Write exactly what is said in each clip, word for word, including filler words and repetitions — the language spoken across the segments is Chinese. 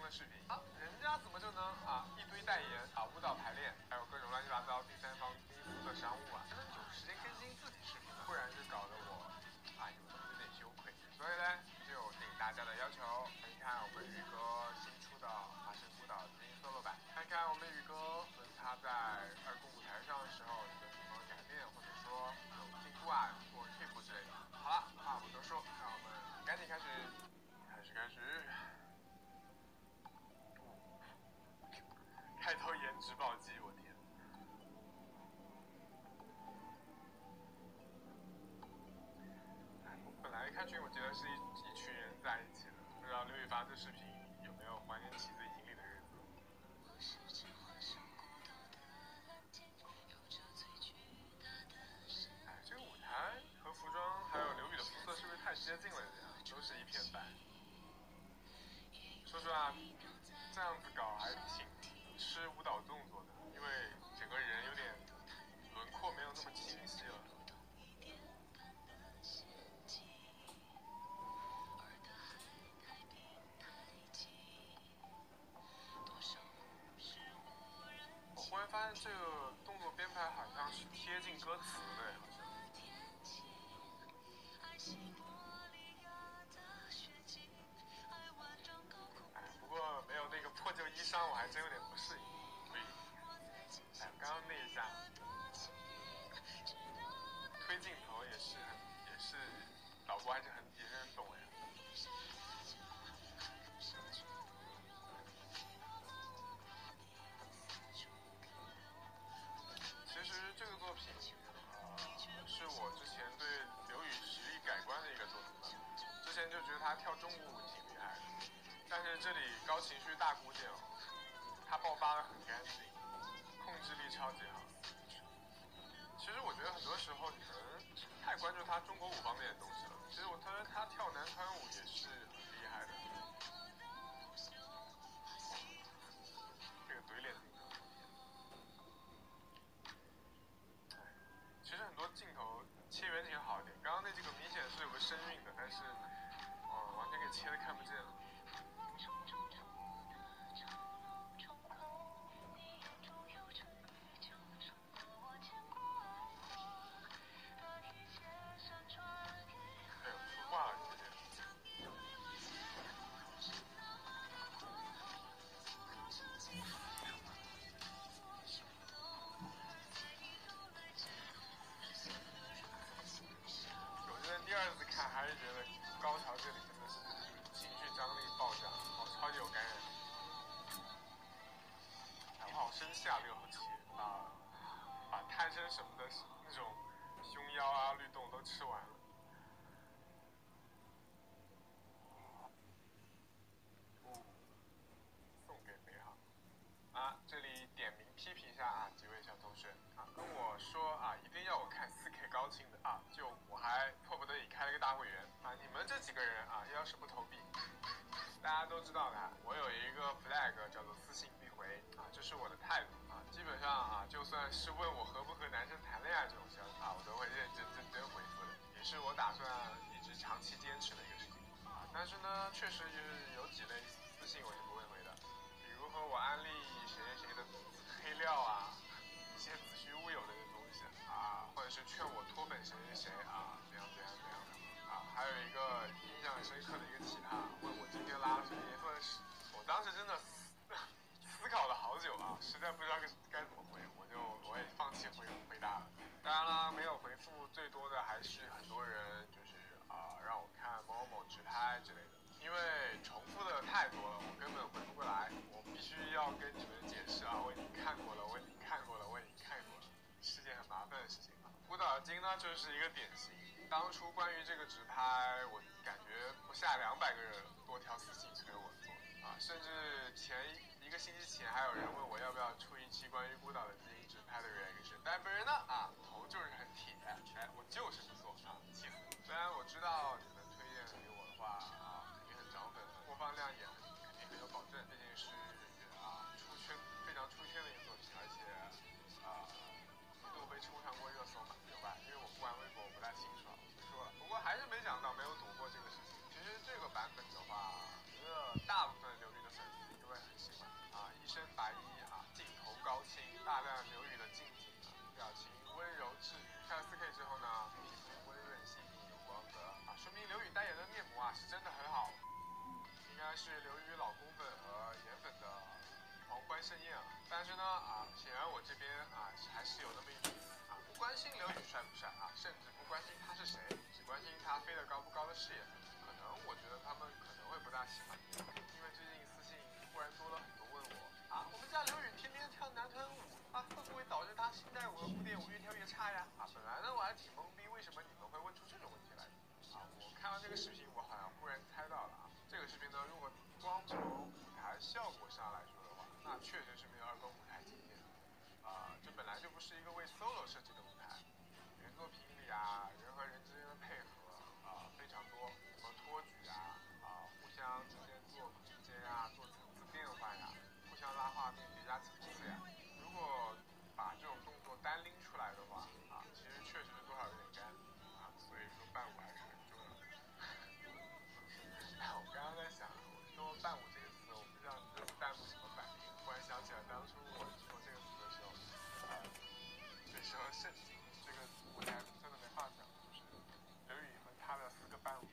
的视频啊，人家怎么就能啊一堆代言啊舞蹈排练，还有各种乱七八糟第三方公司的商务啊，还能有时间更新自己视频呢？不然就搞得我啊有有点羞愧。所以呢，就应大家的要求，看一看我们宇哥新出的华生舞蹈精英 solo 版，看看我们宇哥跟他在二宫舞台上的时候有没有什么改变，或者说有进步啊或退步之类的。好了，话不多说，让我们赶紧开始，开始开始。开头颜值暴击，我天！我本来看群，我觉得是一一群人在一起的，不知道刘宇发这视频有没有怀念起自己经历的日子。哎，这个舞台和服装还有刘宇的肤色是不是太接近了？这样都是一片白。说实话，这样子搞还挺吃舞蹈动作的，因为整个人有点轮廓没有那么清晰了。我忽然发现这个动作编排好像是贴近歌词的，好像。哎，不过没有那个破旧衣裳，我还真有点不适应。所以，哎，刚刚那一下推镜头也是很，也是导播还是很也是很懂哎。其实这个作品，呃，是我之前对刘宇实力改观的一个作品吧。之前就觉得他跳中国舞挺厉害的，但是这里高情绪大鼓点哦，他爆发的很干净，控制力超级好。其实我觉得很多时候你们太关注他中国舞方面的东西了。其实我觉得他跳男团舞也是很厉害的。这个怼脸镜头。其实很多镜头切远景好一点，刚刚那几个明显是有个声韵的，但是，嗯，完全给切的看不见了。哎呦，说话了姐姐。我这边第二次看还是觉得高潮这里真的是情绪张力爆炸，好超级有感染力。哎，我好生气啊！这个后期把把探身什么的那种胸腰啊律动都吃完了。送给美好啊！这里点名批评一下啊，几位小同学啊，跟我说啊，一定要我看 四 K 高清的啊，就我还迫不得已开了个大会员啊，你们这几个人啊，要是不投币，大家都知道的，我有一个 flag 叫做私信必回啊，这是我的态度啊，基本上啊，就算是问我和不和男生谈恋爱这种消息啊，我都会认认真真回复的，也是我打算一直长期坚持的一个事情啊。但是呢，确实就是有几类私信我是不会回的。比如和我安利谁谁谁的黑料啊，一些子虚乌有的东西啊，或者是劝我脱本谁谁谁啊，怎样怎样怎样的啊，还有一个印象很深刻的一个奇葩，问我今天拉了什么颜色的屎，我当时真的思思考了好久啊，实在不知道该怎么回，我就我也放弃回回答了。当然了，没有回复最多的还是很多人就是啊、呃、让我看某某某直拍之类的。因为重复的太多了，我根本回不过来，我必须要跟你们解释啊，我已经看过了，我已经看过了，我已经看过了，是件很麻烦的事情啊。舞蹈经呢就是一个典型，当初关于这个直拍，我感觉不下两百个人多条私信催我做啊，甚至前一个星期前还有人问我要不要出一期关于孤岛的基因直拍的原因是，但本人呢啊头就是很铁，哎，我就是不做啊，气死。虽然我知道你们推荐给我的话啊。涨粉，播放量也很肯定很有保证，毕竟是啊出圈非常出圈的一个作品，而且啊一度被冲上过热搜嘛，有吧？因为我不玩微博，我不太清楚啊，我不说了。不过还是没想到没有躲过这个事情。其实这个版本的话，我觉得大部分刘律的粉丝，因为型嘛，啊，一身白衣啊，镜头高清，大量刘宇的近景啊，表情温柔治愈。看了 四K 之后呢，皮肤温润细腻有光泽啊，说明刘宇代言的面膜啊是真的很好，应该是刘宇老公粉和颜粉的狂欢盛宴啊。但是呢啊，显然我这边啊还是有那么一种啊不关心刘宇帅不帅啊，甚至不关心他是谁，只关心他飞得高不高的事业粉。可能我觉得他们可能会不大喜欢，因为最近私信忽然多了很多问我啊，我们家刘宇天天跳男团舞啊，会不会导致他新代舞的古典舞越跳越差呀？啊，本来呢我还挺懵逼，为什么你们会问出这种问题来的？啊，我看完这个视频，我好像忽然猜到了啊，这个视频呢，如果光从舞台效果上来说的话，那确实是没有二哥舞台惊艳。啊，这本来就不是一个为 solo 设计的舞台，原作品里啊，人和人之间的配合啊非常多，什么托举啊，啊互相之间做空间呀，做层次变换呀，互相拉画面叠加层次呀。如果把这种动作单拎出来的话，啊，其实确实是多少有点干啊，所以说伴舞还是很重要的。我刚刚在想，我说伴舞这个词，我不知道你这种弹幕怎么反应。忽然想起了当初我说这个词的时候，啊、呃，那时候盛景这个舞台真的没话讲，就是刘宇和他的四个伴舞。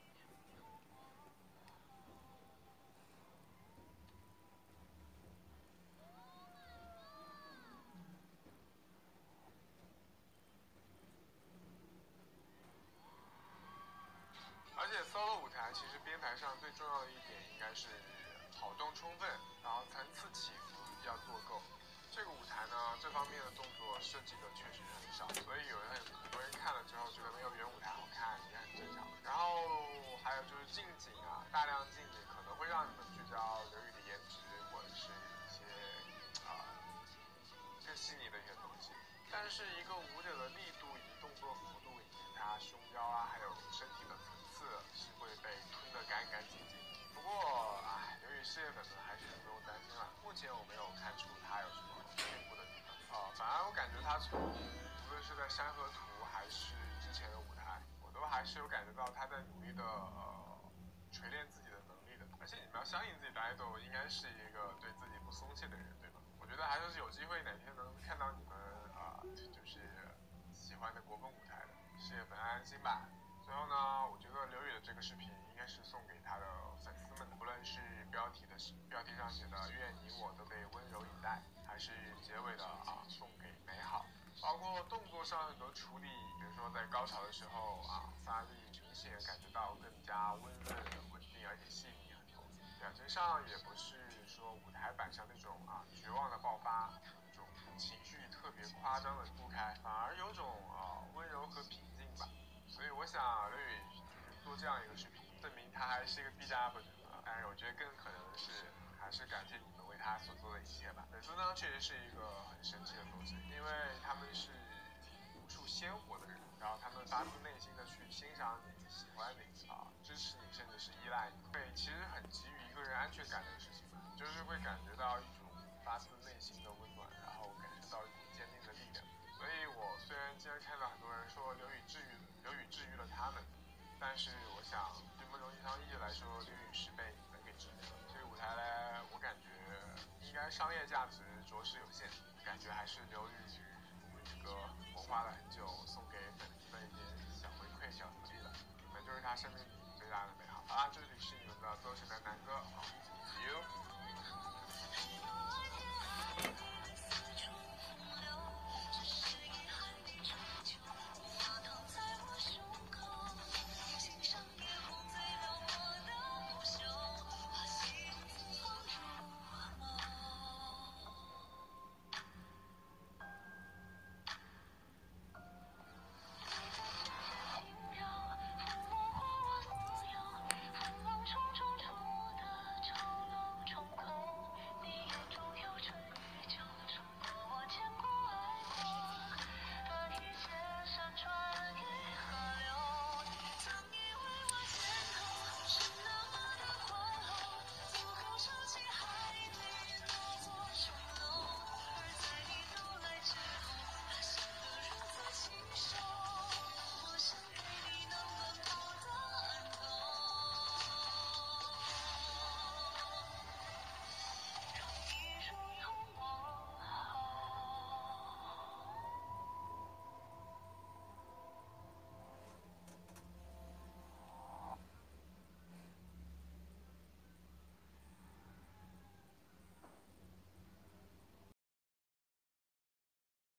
而且 solo 舞台其实编排上最重要的一点应该是跑动充分，然后层次起伏要做够。这个舞台呢，这方面的动作设计的确实很少，所以有人很多人看了之后觉得没有原舞台好看也很正常。然后还有就是近景啊，大量近景可能会让你们聚焦刘宇的颜值或者是一些啊、呃、更细腻的一些东西。但是一个舞者的力度以及动作幅度以及他胸腰啊，还有身体的层次是会被吞得干干净净。不过，哎，由于事业粉们还是不用担心了。目前我没有看出他有什么进步的地方啊、呃，反而我感觉他从无论是在山河图还是之前的舞台，我都还是有感觉到他在努力的呃锤炼自己的能力的。而且你们要相信自己的 idol 应该是一个对自己不松懈的人，对吧？我觉得还是有机会哪天能看到你们啊、呃，就是喜欢的国风舞台的事业粉安心吧。最后呢，我觉得刘宇的这个视频应该是送给他的粉丝们的，不论是标题的标题上写的“愿你我都被温柔以待”，还是结尾的啊“送给美好”，包括动作上很多处理，比如说在高潮的时候啊，发力明显感觉到更加温润、稳定而且细腻很多。表情上也不是说舞台版上那种啊绝望的爆发，那种情绪特别夸张的铺开，反而有种啊温柔和平静吧。所以我想刘宇就是做这样一个视频，证明他还是一个 B 站 U P 主啊。当然，我觉得更可能的是，还是感谢你们为他所做的一切吧。粉丝呢，确实是一个很神奇的东西，因为他们是无数鲜活的人，然后他们发自内心的去欣赏你、喜欢你啊，支持你，甚至是依赖你。对，其实很给予一个人安全感的事情嘛，就是会感觉到一种发自内心的温暖，然后感受到一股坚定的力量。所以我虽然今天看到很多人说刘宇治愈刘宇治愈了他们，但是我想对某种意义上意义来说，刘宇是被你们给治愈了。这个舞台呢，我感觉应该商业价值着实有限，感觉还是刘宇这个谋划了很久，送给粉丝的一点小回馈、小福利了。你们就是他生命里最大的美好。好啦，这里是你们的周神男南哥，好 ，see you。